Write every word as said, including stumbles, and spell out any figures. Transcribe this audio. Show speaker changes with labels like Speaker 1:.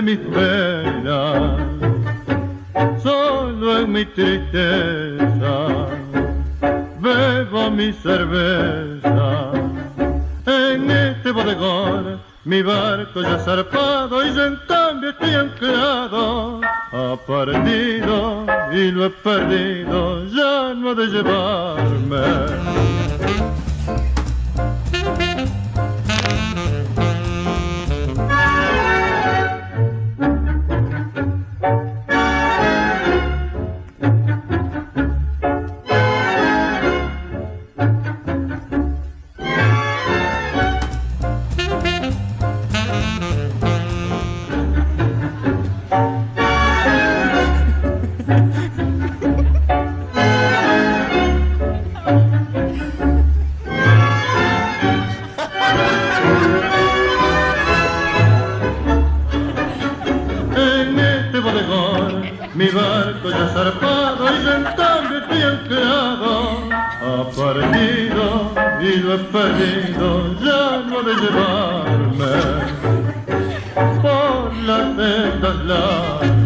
Speaker 1: mis penas, solo en mi tristeza bebo mi cerveza. En este bodegón mi barco ya zarpado y yo en cambio estoy anclado. Ha partido y lo he perdido, ya no ha de llevarme. Mi barco ya zarpado y yo en cambio estoy anclado. Ha partido y lo he perdido, ya no ha de llevarme por las sendas largas